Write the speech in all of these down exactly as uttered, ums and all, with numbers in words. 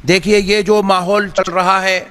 دیکھیے یہ جو ماحول چل رہا ہے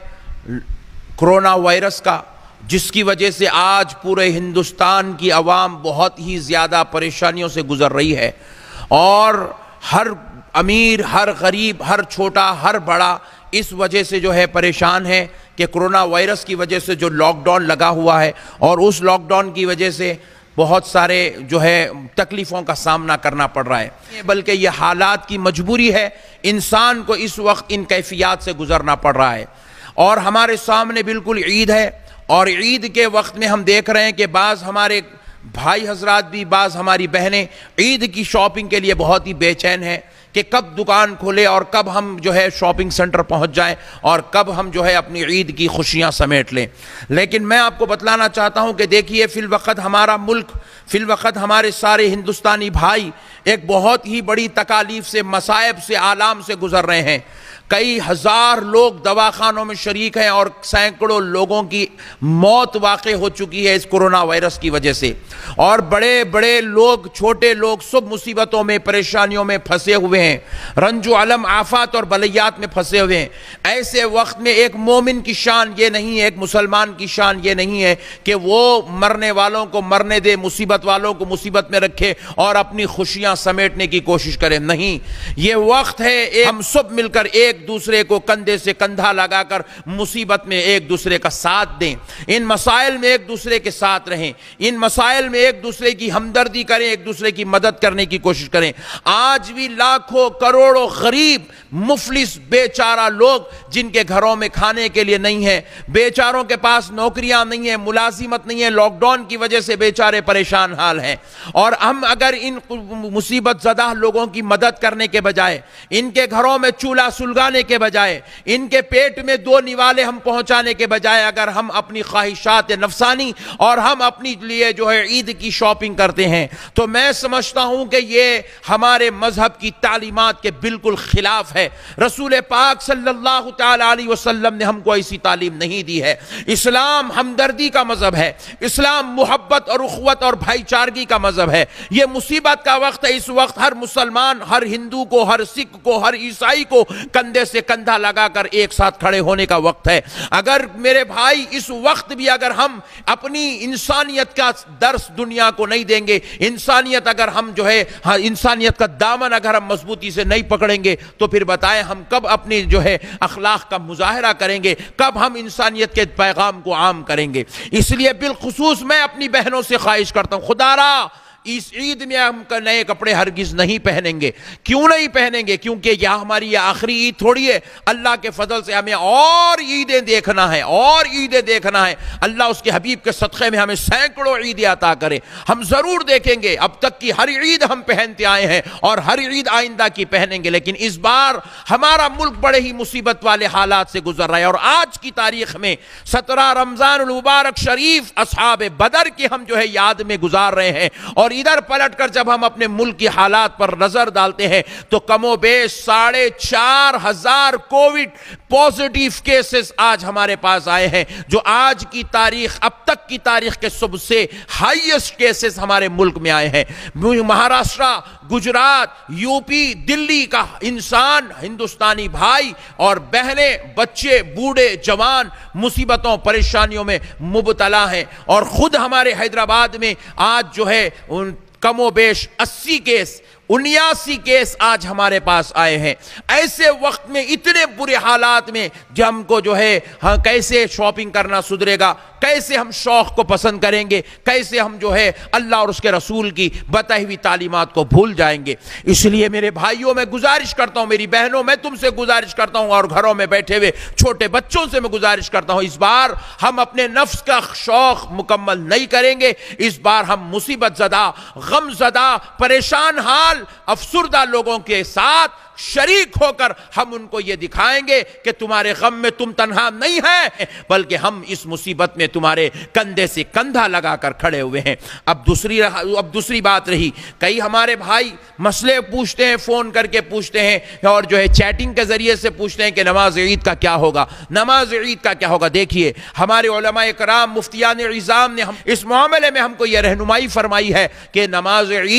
کرونا وائرس کا، جس کی وجہ سے آج پورے ہندوستان کی عوام بہت ہی زیادہ پریشانیوں سے گزر رہی ہے، اور ہر امیر، ہر غریب، ہر چھوٹا، ہر بڑا اس وجہ سے جو ہے پریشان ہے کہ کرونا وائرس کی وجہ سے جو لاک ڈاؤن لگا ہوا ہے، اور اس لاک ڈاؤن کی وجہ سے بہت سارے جو ہے تکلیفوں کا سامنا کرنا پڑ رہا ہے، بلکہ یہ حالات کی مجبوری ہے، انسان کو اس وقت ان کیفیات سے گزرنا پڑ رہا ہے۔ اور ہمارے سامنے بالکل عید ہے، اور عید کے وقت میں ہم دیکھ رہے ہیں کہ بعض ہمارے بھائی حضرات بھی، بعض ہماری بہنیں عید کی شاپنگ کے لیے بہت ہی بے چین ہیں کہ کب دکان کھولے اور کب ہم جو ہے شاپنگ سنٹر پہنچ جائیں اور کب ہم جو ہے اپنی عید کی خوشیاں سمیٹ لیں۔ لیکن میں آپ کو بتلانا چاہتا ہوں کہ دیکھیے فی الوقت ہمارا ملک، فی الوقت ہمارے سارے ہندوستانی بھائی ایک بہت ہی بڑی تکالیف سے، مصائب سے، آلام سے گزر رہے ہیں۔ کئی ہزار لوگ دواخانوں میں شریک ہیں، اور سینکڑوں لوگوں کی موت واقع ہو چکی ہے اس کرونا وائرس کی وجہ سے، اور بڑے بڑے لوگ، چھوٹے لوگ سب مصیبتوں میں، پریشانیوں میں پھنسے ہوئے ہیں، رنج و علم، آفات اور بلیات میں پھنسے ہوئے ہیں۔ ایسے وقت میں ایک مومن کی شان یہ نہیں ہے، ایک مسلمان کی شان یہ نہیں ہے کہ وہ مرنے والوں کو مرنے دے، مصیبت والوں کو مصیبت میں رکھے اور اپنی خوشیاں سمیٹنے کی کوشش کرے۔ نہیں، یہ وقت ہے ہم سب مل کر ایک دوسرے کو کندھے سے کندھا لگا کر مصیبت میں ایک دوسرے کا ساتھ دیں، ان مسائل میں ایک دوسرے کے ساتھ رہیں، ان مسائل میں ایک دوسرے کی ہمدردی کریں، ایک دوسرے کی مدد کرنے کی کوشش کریں۔ آج بھی لاکھوں کروڑوں غریب، مفلس، بیچارہ لوگ جن کے گھروں میں کھانے کے لیے نہیں ہے، بیچاروں کے پاس نوکریاں نہیں ہیں، ملازمت نہیں ہے، لاک ڈاؤن کی وجہ سے بیچارے پریشان حال ہیں، اور ہم اگر ان مصیبت زدہ لوگوں کی مدد کرنے کے بجائے، ان کے گھروں میں چولہا سلگانے کے بجائے، ان کے پیٹ میں دو نوالے ہم پہنچانے کے بجائے، اگر ہم اپنی خواہشات نفسانی اور ہم اپنی لیے جو ہے عید کی شاپنگ کرتے ہیں، تو میں سمجھتا ہوں کہ یہ ہمارے مذہب کی تعلیمات کے بالکل خلاف ہے۔ رسول پاک صلی اللہ تعالی علیہ وسلم نے ہم کو ایسی تعلیم نہیں دی ہے۔ اسلام ہمدردی کا مذہب ہے، اسلام محبت اور اخوت اور بھائی چارگی کا مذہب ہے۔ یہ مصیبت کا وقت ہے، اس وقت ہر مسلمان، ہر ہندو کو، ہر سکھ کو، ہر عیسائی کو کندھے سے کندھا لگا کر ایک ساتھ کھڑے ہونے کا وقت ہے۔ اگر میرے بھائی اس وقت بھی اگر ہم اپنی انسانیت کا درس دنیا کو نہیں دیں گے، انسانیت اگر ہم جو ہے انسانیت کا دامن اگر ہم مضبوطی سے نہیں پکڑیں گے، تو پھر بتائیں ہم کب اپنی جو ہے اخلاق کا مظاہرہ کریں گے، کب ہم انسانیت کے پیغام کو عام کریں گے۔ اس لیے بالخصوص میں اپنی بہنوں سے خواہش کرتا ہوں، خدا را اس عید میں ہم نئے کپڑے ہرگز نہیں پہنیں گے۔ کیوں نہیں پہنیں گے؟ کیونکہ یہ ہماری یہ آخری عید تھوڑی ہے۔ اللہ کے فضل سے ہمیں اور عیدیں دیکھنا ہے، اور عیدیں دیکھنا ہے۔ اللہ اس کے حبیب کے صدقے میں ہمیں سینکڑوں عیدیں عطا کرے۔ ہم ضرور دیکھیں گے، اب تک کی ہر عید ہم پہنتے آئے ہیں، اور ہر عید آئندہ کی پہنیں گے، لیکن اس بار ہمارا ملک بڑے ہی مصیبت والے حالات سے گزر رہا ہے، اور آج کی تاریخ میں سترہ رمضان المبارک شریف اصحاب بدر کی ہم جو ہے یاد میں گزار رہے ہیں، اور ادھر پلٹ کر جب ہم اپنے ملک کی حالات پر نظر ڈالتے ہیں تو کم و بیش ساڑھے چار ہزار کووڈ پوزیٹیو کیسز آج ہمارے پاس آئے ہیں، جو آج کی تاریخ، اب تک کی تاریخ کے سب سے ہائیسٹ کیسز ہمارے ملک میں آئے ہیں۔ مہاراشٹر، گجرات، یو پی، دلی کا انسان، ہندوستانی بھائی اور بہنیں، بچے، بوڑھے، جوان مصیبتوں، پریشانیوں میں مبتلا ہیں، اور خود ہمارے حیدرآباد میں آج جو ہے ان کم و بیش اسی کیس، انیاسی کیس آج ہمارے پاس آئے ہیں۔ ایسے وقت میں، اتنے برے حالات میں، جو ہم کو جو ہے ہاں کیسے شاپنگ کرنا سدھرے گا، کیسے ہم شوق کو پسند کریں گے، کیسے ہم جو ہے اللہ اور اس کے رسول کی بتائی ہوئی تعلیمات کو بھول جائیں گے۔ اس لیے میرے بھائیوں میں گزارش کرتا ہوں، میری بہنوں میں تم سے گزارش کرتا ہوں، اور گھروں میں بیٹھے ہوئے چھوٹے بچوں سے میں گزارش کرتا ہوں، اس بار ہم اپنے نفس کا شوق مکمل نہیں کریں گے۔ اس بار ہم مصیبت زدہ، غم زدہ، پریشان حال، افسردہ لوگوں کے ساتھ شریک ہو کر ہم ان کو یہ دکھائیں گے کہ تمہارے غم میں تم تنہا نہیں ہیں، بلکہ ہم اس مصیبت میں تمہارے کندھے سے کندھا لگا کر کھڑے ہوئے ہیں۔ اب دوسری اب دوسری بات رہی، کئی ہمارے بھائی مسئلے پوچھتے ہیں، فون کر کے پوچھتے ہیں، اور جو ہے چیٹنگ کے ذریعے سے پوچھتے ہیں کہ نماز عید کا کیا ہوگا، نماز عید کا کیا ہوگا۔ دیکھیے ہمارے علماء کرام، مفتیان عظام نے ہم اس معاملے میں ہم کو یہ رہنمائی فرمائی ہے کہ نماز عید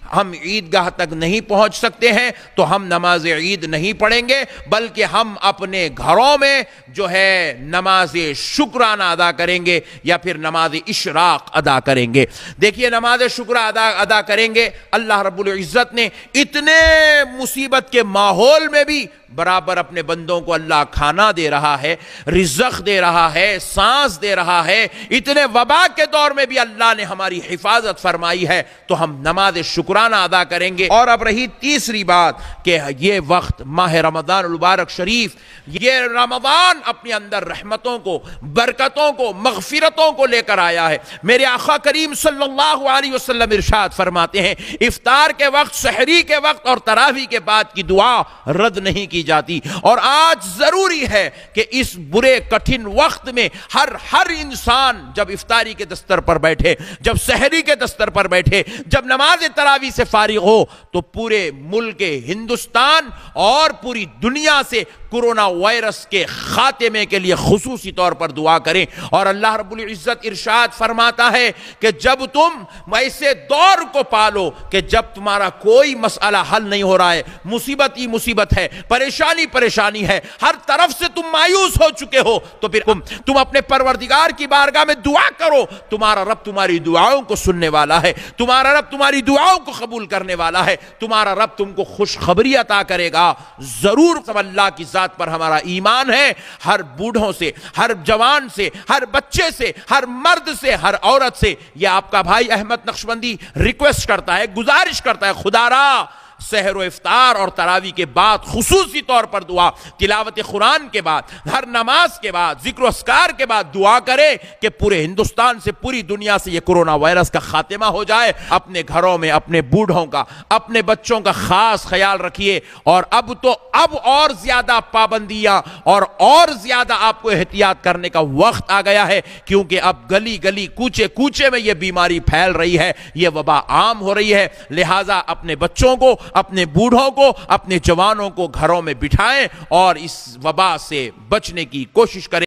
ہم عیدگاہ تک نہیں پہنچ سکتے ہیں تو ہم نماز عید نہیں پڑھیں گے، بلکہ ہم اپنے گھروں میں جو ہے نماز شکرانہ ادا کریں گے یا پھر نماز اشراق ادا کریں گے۔ دیکھیے نماز شکر ادا ادا کریں گے، اللہ رب العزت نے اتنے مصیبت کے ماحول میں بھی برابر اپنے بندوں کو اللہ کھانا دے رہا ہے، رزق دے رہا ہے، سانس دے رہا ہے، اتنے وبا کے دور میں بھی اللہ نے ہماری حفاظت فرمائی ہے، تو ہم نماز شکرانہ ادا کریں گے۔ اور اب رہی تیسری بات کہ یہ وقت ماہ رمضان المبارک شریف، یہ رمضان اپنے اندر رحمتوں کو، برکتوں کو، مغفرتوں کو لے کر آیا ہے۔ میرے آقا کریم صلی اللہ علیہ وسلم ارشاد فرماتے ہیں افطار کے وقت، سحری کے وقت اور تراویح کے بعد کی دعا رد نہیں کی جاتی، اور آج ضروری ہے کہ اس برے کٹھن وقت میں ہر ہر انسان جب افطاری کے دستر پر بیٹھے، جب سحری کے دستر پر بیٹھے، جب نماز تراویح سے فارغ ہو، تو پورے ملک ہندوستان اور پوری دنیا سے کورونا وائرس کے خاتمے کے لیے خصوصی طور پر دعا کریں۔ اور اللہ رب العزت ارشاد فرماتا ہے کہ جب تم ایسے دور کو پالو کہ جب تمہارا کوئی مسئلہ حل نہیں ہو رہا ہے، مصیبت ہی مصیبت ہے، پریشانی پریشانی ہے، ہر طرف سے تم مایوس ہو چکے ہو، تو پھر تم تم اپنے پروردگار کی بارگاہ میں دعا کرو، تمہارا رب تمہاری دعاؤں کو سننے والا ہے، تمہارا رب تمہاری دعاؤں کو قبول کرنے والا ہے، تمہارا رب تم کو خوشخبری عطا کرے گا۔ ضرور سب اللہ کی ذات پر ہمارا ایمان ہے، ہر بوڑھوں سے، ہر جوان سے، ہر بچے سے، ہر مرد سے، ہر عورت سے، یہ آپ کا بھائی احمد نقشبندی ریکویسٹ کرتا ہے، گزارش کرتا ہے، خدا را سحر و افطار اور تراویح کے بعد خصوصی طور پر دعا، تلاوت قرآن کے بعد، ہر نماز کے بعد، ذکر و اذکار کے بعد دعا کرے کہ پورے ہندوستان سے، پوری دنیا سے یہ کورونا وائرس کا خاتمہ ہو جائے۔ اپنے گھروں میں اپنے بوڑھوں کا، اپنے بچوں کا خاص خیال رکھیے، اور اب تو اب اور زیادہ پابندیاں اور اور زیادہ آپ کو احتیاط کرنے کا وقت آ گیا ہے، کیونکہ اب گلی گلی کوچے کوچے میں یہ بیماری پھیل رہی ہے، یہ وبا عام ہو رہی ہے۔ لہٰذا اپنے بچوں کو، اپنے بوڑھوں کو، اپنے جوانوں کو گھروں میں بٹھائیں اور اس وبا سے بچنے کی کوشش کریں۔